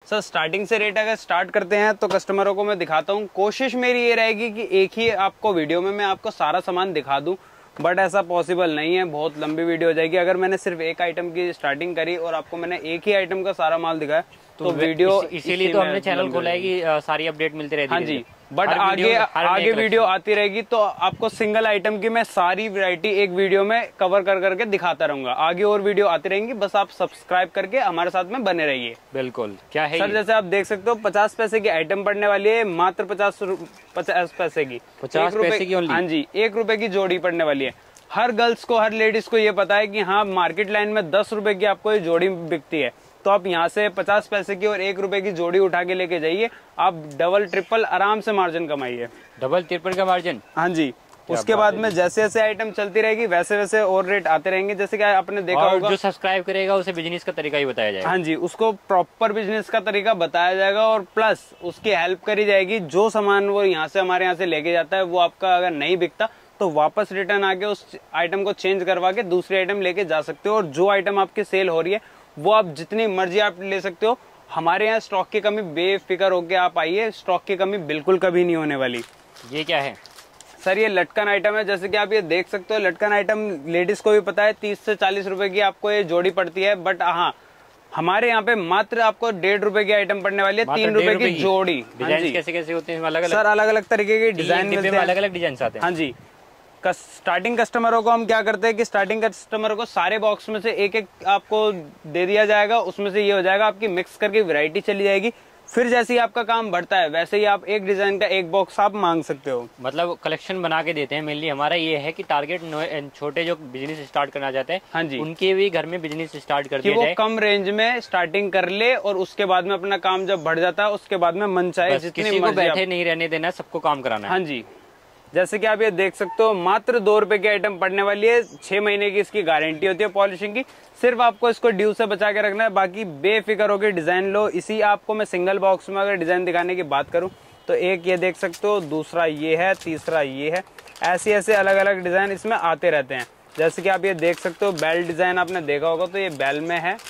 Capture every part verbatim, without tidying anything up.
Sir starting से rate अगर start करते हैं तो कस्टमरों को मैं दिखाता हूँ। कोशिश मेरी ये रहेगी कि एक ही आपको वीडियो में मैं आपको सारा सामान दिखा दूँ, बट ऐसा पॉसिबल नहीं है, बहुत लंबी वीडियो हो जाएगी। अगर मैंने सिर्फ एक आइटम की स्टार्टिंग करी और आपको मैंने एक ही आइटम का सारा माल दिखाया तो, तो वीडियो इस, इसीलिए तो हमने चैनल खोला है कि सारी अपडेट मिलती रहती है। हाँ जी, बट आगे आगे वीडियो आती रहेगी तो आपको सिंगल आइटम की मैं सारी वैरायटी एक वीडियो में कवर कर करके दिखाता रहूंगा। आगे और वीडियो आती रहेंगी, बस आप सब्सक्राइब करके हमारे साथ में बने रहिए। बिल्कुल। क्या है सर, जैसे आप देख सकते हो पचास पैसे की आइटम पड़ने वाली है, मात्र पचास पचास पैसे की, पचास पैसे की। हाँ जी, एक रुपए की जोड़ी पड़ने वाली है। हर गर्ल्स को, हर लेडीज को ये पता है कि हाँ मार्केट लाइन में दस रुपए की आपको ये जोड़ी बिकती है, तो आप यहाँ से पचास पैसे की और एक रुपए की जोड़ी उठा के लेके जाइए, आप डबल ट्रिपल आराम से मार्जिन कमाइए। डबल ट्रिपल का मार्जिन? हाँ जी। उसके बाद में जैसे जैसे आइटम चलती रहेगी वैसे वैसे और रेट आते रहेंगे। जैसे कि आपने देखा और होगा, जो सब्सक्राइब करेगा उसे बिजनेस का तरीका ही बताया जाएगा। हाँ जी, उसको प्रॉपर बिजनेस का तरीका बताया जाएगा और प्लस उसकी हेल्प करी जाएगी। जो सामान वो यहाँ से हमारे यहाँ से लेके जाता है वो आपका अगर नहीं बिकता तो वापस रिटर्न आके उस आइटम को चेंज करवा के दूसरी आइटम लेके जा सकते हो। और जो आइटम आपकी सेल हो रही है वो आप जितनी मर्जी आप ले सकते हो। हमारे यहाँ स्टॉक की कमी बेफिक्र होके आप आइए, स्टॉक की कमी बिल्कुल कभी नहीं होने वाली। ये क्या है सर? ये लटकन आइटम है। जैसे कि आप ये देख सकते हो, लटकन आइटम लेडीज को भी पता है तीस से चालीस रुपए की आपको ये जोड़ी पड़ती है, बट हाँ हमारे यहाँ पे मात्र आपको डेढ़ रुपए की आइटम पड़ने वाली है, तीन रुपए की जोड़ी। डिजाइन कैसे कैसे होते हैं? अलग अलग सर, अलग अलग तरीके के डिजाइन मिलते हैं, अलग अलग डिजाइन आते हैं। हाँ जी। स्टार्टिंग कस्टमरों को हम क्या करते हैं कि स्टार्टिंग कस्टमरों को सारे बॉक्स में से एक एक आपको दे दिया जाएगा, उसमें से ये हो जाएगा आपकी मिक्स करके वैरायटी चली जाएगी। फिर जैसे ही आपका काम बढ़ता है वैसे ही आप एक डिजाइन का एक बॉक्स आप मांग सकते हो। मतलब कलेक्शन बना के देते हैं। मेनली हमारा ये है कि टारगेट छोटे जो बिजनेस स्टार्ट करना चाहते हैं, हाँ जी, उनके भी घर में बिजनेस स्टार्ट कर दिया जाए, वो कम रेंज में स्टार्टिंग कर ले और उसके बाद में अपना काम जब बढ़ जाता है उसके बाद में मन चाहे किसी को बैठे नहीं रहने देना, सबको काम कराना है। हाँ जी। जैसे कि आप ये देख सकते हो मात्र दो रुपए की आइटम पड़ने वाली है, छह महीने की इसकी गारंटी होती है पॉलिशिंग की। सिर्फ आपको इसको ड्यू से बचा के रखना है, बाकी बेफिक्र होकर डिजाइन लो। इसी आपको मैं सिंगल बॉक्स में अगर डिजाइन दिखाने की बात करूं तो एक ये देख सकते हो, दूसरा ये है, तीसरा ये है, ऐसे ऐसे अलग अलग डिजाइन इसमें आते रहते हैं। जैसे कि आप ये देख सकते हो बेल डिजाइन आपने देखा होगा, तो ये बेल में है।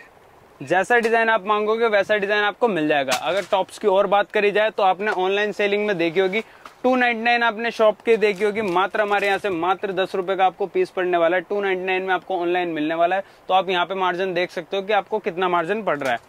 जैसा डिजाइन आप मांगोगे वैसा डिजाइन आपको मिल जाएगा। अगर टॉप्स की और बात करी जाए तो आपने ऑनलाइन सेलिंग में देखी होगी, टू नाइन्टी नाइन आपने शॉप के देखी होगी, मात्र हमारे यहाँ से मात्र दस रुपए का आपको पीस पड़ने वाला है। टू नाइन्टी नाइन में आपको ऑनलाइन मिलने वाला है, तो आप यहाँ पे मार्जिन देख सकते हो कि आपको कितना मार्जिन पड़ रहा है।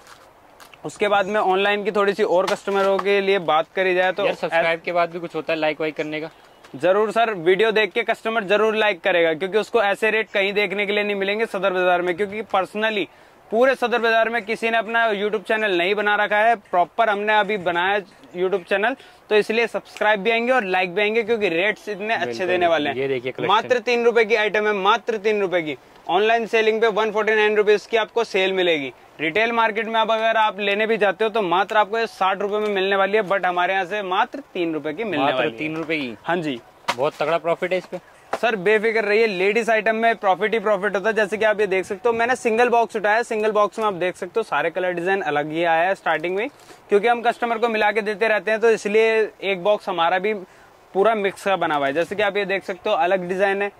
उसके बाद में ऑनलाइन की थोड़ी सी और कस्टमरों के लिए बात करी जाए तो सब्सक्राइब के बाद भी कुछ होता है लाइक वाइक करने का? जरूर सर, वीडियो देख के कस्टमर जरूर लाइक करेगा, क्योंकि उसको ऐसे रेट कहीं देखने के लिए नहीं मिलेंगे सदर बाजार में। क्योंकि पर्सनली पूरे सदर बाजार में किसी ने अपना यूट्यूब चैनल नहीं बना रखा है, प्रॉपर हमने अभी बनाया यूट्यूब चैनल, तो इसलिए सब्सक्राइब भी आएंगे और लाइक भी आएंगे, क्योंकि रेट्स इतने अच्छे देने वाले हैं। ये देखिए, मात्र तीन रुपए की आइटम है, मात्र तीन रुपए की। ऑनलाइन सेलिंग पे वन फोर्टी नाइन रुपीज की आपको सेल मिलेगी। रिटेल मार्केट में अब अगर आप लेने भी जाते हो तो मात्र आपको साठ रुपए में मिलने वाली है, बट हमारे यहाँ से मात्र तीन रुपए की मिलने वाली है। तीन रुपए की? हाँ जी, बहुत तगड़ा प्रॉफिट है इस पे। सर बेफिक्र रहिए, लेडीज आइटम में प्रॉफिट ही प्रॉफिट होता है। जैसे कि आप ये देख सकते हो, मैंने सिंगल बॉक्स उठाया, सिंगल बॉक्स में आप देख सकते हो सारे कलर डिजाइन अलग ही आया है स्टार्टिंग में, क्योंकि हम कस्टमर को मिला के देते रहते हैं, तो इसलिए एक बॉक्स हमारा भी पूरा मिक्स का बना हुआ है। जैसे कि आप ये देख सकते हो अलग डिजाइन है,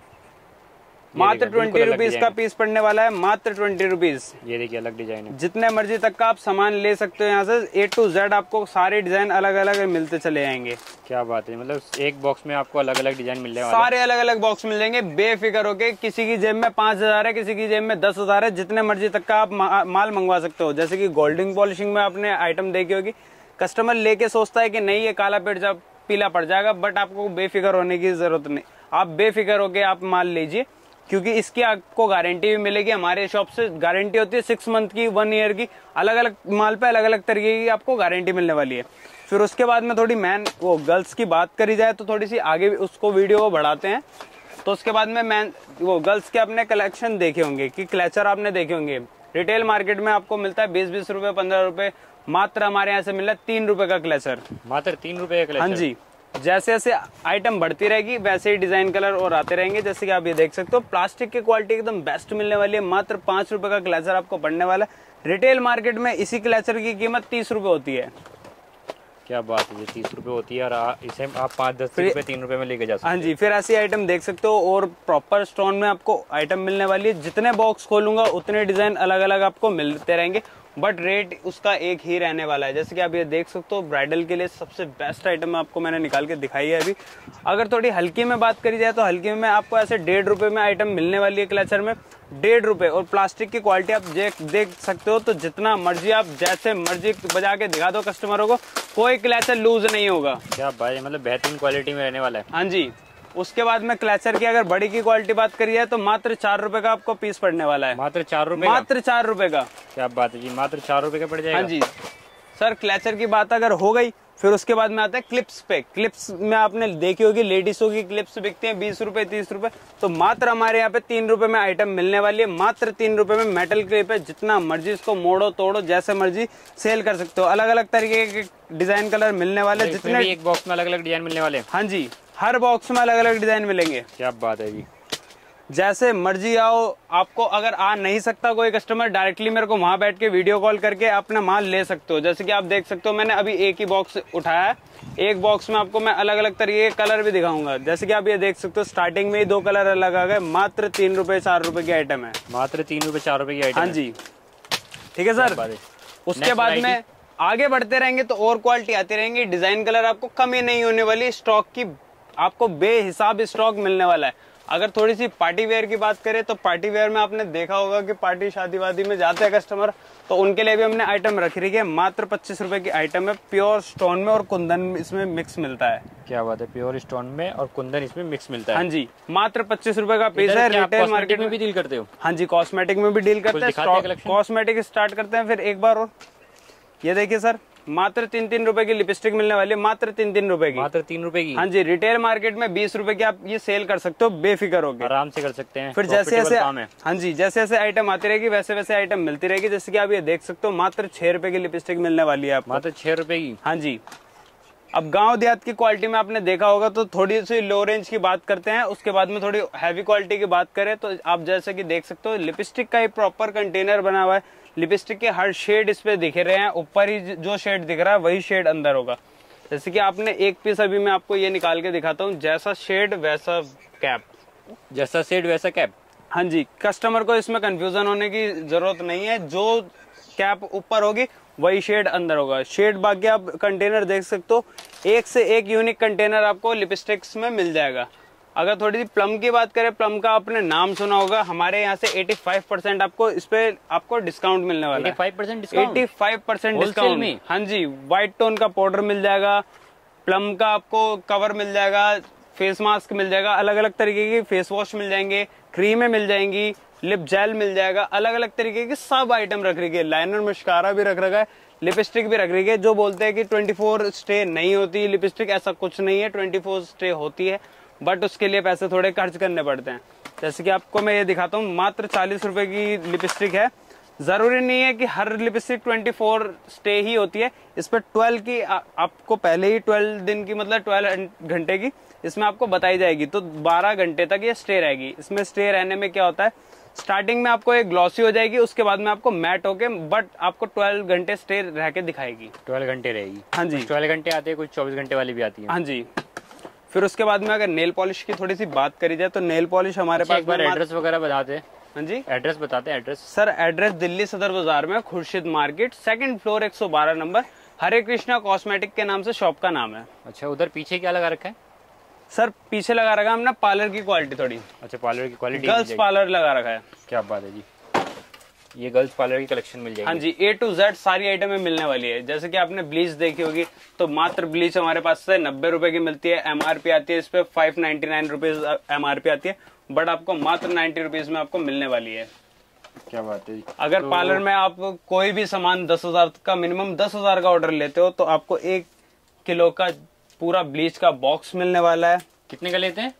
मात्र ट्वेंटी रुपीज का पीस पड़ने वाला है, मात्र ट्वेंटी रुपीज। ये देखिए अलग डिजाइन है, जितने मर्जी तक का आप सामान ले सकते हो यहाँ से। ए टू जेड आपको सारे डिजाइन अलग अलग मिलते चले जाएंगे। क्या बात है, मतलब एक बॉक्स में आपको अलग अलग डिजाइन मिलने वाले, सारे अलग अलग बॉक्स मिल जाएंगे। बेफिक्र होके, किसी की जेब में पांच हजार है, किसी की जेब में दस हजार है, जितने मर्जी तक का आप मा, माल मंगवा सकते हो। जैसे कि गोल्डिंग पॉलिशिंग में आपने आइटम देखी होगी, कस्टमर लेके सोचता है कि नहीं ये काला पेट जब पीला पड़ जाएगा, बट आपको बेफिक्र होने की जरूरत नहीं। आप बेफिक्र होके आप माल लीजिए, क्योंकि इसकी आपको गारंटी भी मिलेगी। हमारे शॉप से गारंटी होती है सिक्स मंथ की, वन ईयर की, अलग अलग माल पे अलग अलग तरीके की आपको गारंटी मिलने वाली है। फिर उसके बाद में थोड़ी मैन वो गर्ल्स की बात करी जाए तो थोड़ी सी आगे उसको वीडियो को बढ़ाते हैं। तो उसके बाद में मैन वो गर्ल्स के अपने कलेक्शन देखे होंगे कि क्लचर आपने देखे होंगे। रिटेल मार्केट में आपको मिलता है बीस बीस रुपए, पंद्रह रुपए, मात्र हमारे यहाँ से मिल रहा है तीन रुपए का क्लचर, मात्र तीन रुपए का क्लचर। हाँ जी, जैसे जैसे आइटम बढ़ती रहेगी वैसे ही डिजाइन कलर और आते रहेंगे। जैसे कि आप ये देख सकते हो, प्लास्टिक की क्वालिटी एकदम बेस्ट मिलने वाली है। मात्र पांच रुपए का क्लचर आपको पड़ने वाला है। रिटेल मार्केट में इसी क्लचर की कीमत तीस रुपए होती है। क्या बात है, ये तीस रुपए होती है और इसे आप पाँच दस रुपए तीन रुपए में लेके जा सकते हैं। हाँ जी, फिर ऐसी आइटम देख सकते हो और प्रॉपर स्टोन में आपको आइटम मिलने वाली है। जितने बॉक्स खोलूंगा उतने डिजाइन अलग अलग आपको मिलते रहेंगे। बट रेट उसका एक ही रहने वाला है। जैसे कि आप ये देख सकते हो, ब्राइडल के लिए सबसे बेस्ट आइटम आपको मैंने निकाल के दिखाई है अभी। अगर थोड़ी हल्की में बात करी जाए तो हल्की में आपको ऐसे डेढ़ रुपए में आइटम मिलने वाली है क्लचर में, डेढ़ रुपए। और प्लास्टिक की क्वालिटी आप देख देख सकते हो, तो जितना मर्जी आप जैसे मर्जी बजा के दिखा दो कस्टमरों को, कोई क्लचर लूज नहीं होगा। क्या भाई, मतलब बेहतरीन क्वालिटी में रहने वाला है। हाँ जी। उसके बाद में क्लचर की अगर बड़ी की क्वालिटी बात करी जाए तो मात्र चार रुपए का आपको पीस पड़ने वाला है। मात्र चार रुपए मात्र चार रुपए का। क्या बात है जी, मात्र चार रुपए का पड़ जाएगा। हाँ जी सर, क्लचर की बात अगर हो गई, फिर उसके बाद में आता है क्लिप्स पे। क्लिप्स में आपने देखी होगी, लेडीजों की क्लिप्स बिकती हैं बीस रुपए तीस रुपए, तो मात्र हमारे यहाँ पे तीन रुपए में आइटम मिलने वाली है। मात्र तीन रुपए में मेटल क्लिप है, जितना मर्जी इसको मोड़ो तोड़ो जैसे मर्जी सेल कर सकते हो। अलग अलग तरीके के डिजाइन कलर मिलने वाले, जितने एक बॉक्स में अलग अलग डिजाइन मिलने वाले। हाँ जी, हर बॉक्स में अलग अलग डिजाइन मिलेंगे। क्या बात है जी, जैसे मर्जी आओ। आपको अगर आ नहीं सकता कोई कस्टमर, डायरेक्टली मेरे को वहां बैठ के वीडियो कॉल करके अपना माल ले सकते हो। जैसे कि आप देख सकते हो, मैंने अभी एक ही बॉक्स उठाया है, एक बॉक्स में आपको मैं अलग अलग तरीके के कलर भी दिखाऊंगा। जैसे कि आप ये देख सकते हो, स्टार्टिंग में ही दो कलर अलग आ गए। मात्र तीन रुपए चार रुपए की आइटम है। मात्र तीन रुपए चार रुपए की आइटम। हाँ जी, ठीक है सर। उसके बाद में आगे बढ़ते रहेंगे तो और क्वालिटी आती रहेंगी। डिजाइन कलर आपको कमी नहीं होने वाली, स्टॉक की आपको बेहिसाब स्टॉक मिलने वाला है। अगर थोड़ी सी पार्टी वेयर की बात करें तो पार्टी वेयर में आपने देखा होगा कि पार्टी शादी वादी में जाते हैं कस्टमर, तो उनके लिए भी हमने आइटम रखी रही है। मात्र पच्चीस रुपए की आइटम है, प्योर स्टोन में और कुंदन इसमें मिक्स मिलता है। क्या बात है, प्योर स्टोन में और कुंदन इसमें मिक्स मिलता है। हाँ जी, मात्र पच्चीस रुपए का पीस है। रिटेल मार्केट में भी डील करते हो? हाँ जी, कॉस्मेटिक में भी डील करते हैं। कॉस्मेटिक स्टार्ट करते हैं फिर एक बार। और ये देखिए सर, मात्र तीन तीन रुपए की लिपस्टिक मिलने वाली है, मात्र तीन तीन रुपए की। मात्र तीन रुपए की। हाँ जी, रिटेल मार्केट में बीस रुपए की आप ये सेल कर सकते हो बेफिक्र होकर, आराम से कर सकते हैं। फिर जैसे जैसे हाँ जी जैसे जैसे आइटम आती रहेगी वैसे वैसे आइटम मिलती रहेगी। जैसे कि आप ये देख सकते हो, मात्र छह रुपए की लिपस्टिक मिलने वाली है आपको। मात्र छह रुपए की। हाँ जी। अब गांव देहात की क्वालिटी में आपने देखा होगा, तो थोड़ी सी लो रेंज की बात करते हैं, उसके बाद में थोड़ी हैवी क्वालिटी की बात करें तो आप जैसे कि देख सकते हो, लिपस्टिक का एक प्रॉपर कंटेनर बना हुआ है। लिपस्टिक के हर शेड इस पे दिख रहे हैं, ऊपर ही जो शेड दिख रहा है वही शेड अंदर होगा। जैसे कि आपने एक पीस अभी मैं आपको ये निकाल के दिखाता हूँ, जैसा शेड वैसा कैप, जैसा शेड वैसा कैप। हाँ जी, कस्टमर को इसमें कंफ्यूजन होने की जरूरत नहीं है। जो कैप ऊपर होगी वही शेड अंदर होगा। शेड बाकी आप कंटेनर देख सकते हो, एक से एक यूनिक कंटेनर आपको लिपस्टिक्स में मिल जाएगा। अगर थोड़ी सी प्लम की बात करें, प्लम का आपने नाम सुना होगा, हमारे यहाँ से पचासी परसेंट आपको इस पे आपको डिस्काउंट मिलने वाला है। पचासी परसेंट डिस्काउंट। पचासी परसेंट डिस्काउंट। हाँ जी, व्हाइट टोन का पाउडर मिल जाएगा, प्लम का आपको कवर मिल जाएगा, फेस मास्क मिल जाएगा, अलग अलग तरीके की फेस वॉश मिल जाएंगे, क्रीमें मिल जाएंगी, लिप जेल मिल जाएगा, अलग अलग तरीके के सब आइटम रख रही है। लाइनर मस्कारा भी रख रखा है, लिपस्टिक भी रख रही है। जो बोलते हैं कि चौबीस स्टे नहीं होती लिपस्टिक, ऐसा कुछ नहीं है, चौबीस स्टे होती है, बट उसके लिए पैसे थोड़े खर्च करने पड़ते हैं। जैसे कि आपको मैं ये दिखाता हूँ, मात्र चालीस रुपए की लिपस्टिक है। जरूरी नहीं है कि हर लिपस्टिक चौबीस स्टे ही होती है, इस पर बारह की आ, आपको पहले ही बारह दिन की मतलब बारह घंटे की इसमें आपको बताई जाएगी, तो बारह घंटे तक ये स्टे रहेगी। इसमें स्टे रहने में क्या होता है, स्टार्टिंग में आपको एक ग्लॉसी हो जाएगी, उसके बाद में आपको मैट होके, बट आपको बारह घंटे स्टे रह के दिखाएगी। बारह घंटे रहेगी। हाँ जी, बारह घंटे आते हैं, कुछ चौबीस घंटे वाली भी आती है। हाँ जी। फिर उसके बाद में अगर नेल पॉलिश की थोड़ी सी बात करी जाए तो नेल पॉलिश हमारे अच्छा, पास एक बार एड्रेस वगैरह बताते हैं। हाँ जी, एड्रेस बताते हैं। एड्रेस सर, एड्रेस दिल्ली सदर बाजार में खुर्शीद मार्केट, सेकंड फ्लोर, एक सौ बारह नंबर, हरे कृष्णा कॉस्मेटिक के नाम से शॉप का नाम है। अच्छा, उधर पीछे क्या लगा रखा है? सर पीछे लगा रखा है हमने पार्लर की क्वालिटी थोड़ी। अच्छा, पार्लर की क्वालिटी, गर्ल्स पार्लर लगा रखा है। क्या बात है जी, ये गर्ल्स पार्लर की कलेक्शन मिल जाएगी। हाँ जी, ए टू जेड सारी आइटमें मिलने वाली है। जैसे कि आपने ब्लीच देखी होगी, तो मात्र ब्लीच हमारे पास से नब्बे रुपए की मिलती है, एमआरपी आती है इस पे five ninety nine rupees MRP आती है, बट आपको मात्र नाइन्टी रुपीज में आपको मिलने वाली है। क्या बात है। अगर तो... पार्लर में आप कोई भी सामान दस हजार का मिनिमम दस हजार का ऑर्डर लेते हो तो आपको एक किलो का पूरा ब्लीच का बॉक्स मिलने वाला है। कितने का लेते हैं?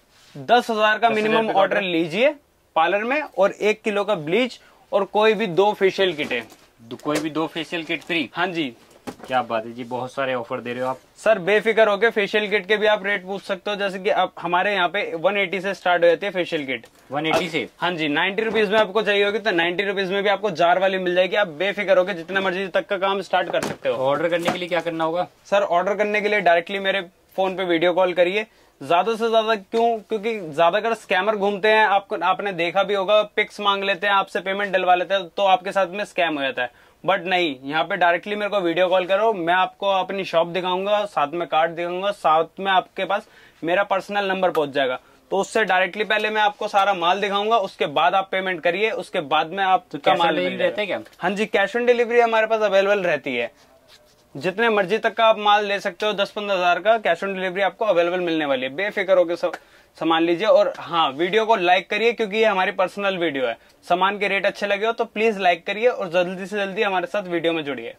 दस हजार का मिनिमम ऑर्डर लीजिए पार्लर में, और एक किलो का ब्लीच और कोई भी दो फेशियल किट है, कोई भी दो फेशियल किट फ्री। हाँ जी। क्या बात है जी, बहुत सारे ऑफर दे रहे हो आप। सर बेफिक्र होके फेशियल किट के भी आप रेट पूछ सकते हो। जैसे कि आप हमारे यहाँ पे एक सौ अस्सी से स्टार्ट हो जाती है फेशियल किट। एक सौ अस्सी से? हाँ जी, नाइन्टी रुपीज में आपको चाहिए होगी तो नाइन्टी रुपीज में भी आपको जार वाली मिल जाएगी। आप बेफिक्र होके जितना मर्जी तक का काम स्टार्ट कर सकते हो। ऑर्डर करने के लिए क्या करना होगा? सर ऑर्डर करने के लिए डायरेक्टली मेरे फोन पे वीडियो कॉल करिए। ज्यादा से ज्यादा क्यों, क्योंकि ज्यादातर स्कैमर घूमते हैं, आपको आपने देखा भी होगा, पिक्स मांग लेते हैं आपसे, पेमेंट डलवा लेते हैं, तो आपके साथ में स्कैम हो जाता है। बट नहीं, यहाँ पे डायरेक्टली मेरे को वीडियो कॉल करो, मैं आपको अपनी शॉप दिखाऊंगा, साथ में कार्ड दिखाऊंगा, साथ में आपके पास मेरा पर्सनल नंबर पहुंच जाएगा। तो उससे डायरेक्टली पहले मैं आपको सारा माल दिखाऊंगा, उसके बाद आप पेमेंट करिए, उसके बाद में आपका माल मिल रहता है क्या? हाँ जी, कैश ऑन डिलीवरी हमारे पास अवेलेबल रहती है। जितने मर्जी तक का आप माल ले सकते हो, दस पंद्रह हजार का कैश ऑन डिलीवरी आपको अवेलेबल मिलने वाली है। बेफिक्र होकर सब सामान लीजिए। और हाँ, वीडियो को लाइक करिए क्योंकि ये हमारी पर्सनल वीडियो है। सामान के रेट अच्छे लगे हो तो प्लीज लाइक करिए और जल्दी से जल्दी हमारे साथ वीडियो में जुड़िए।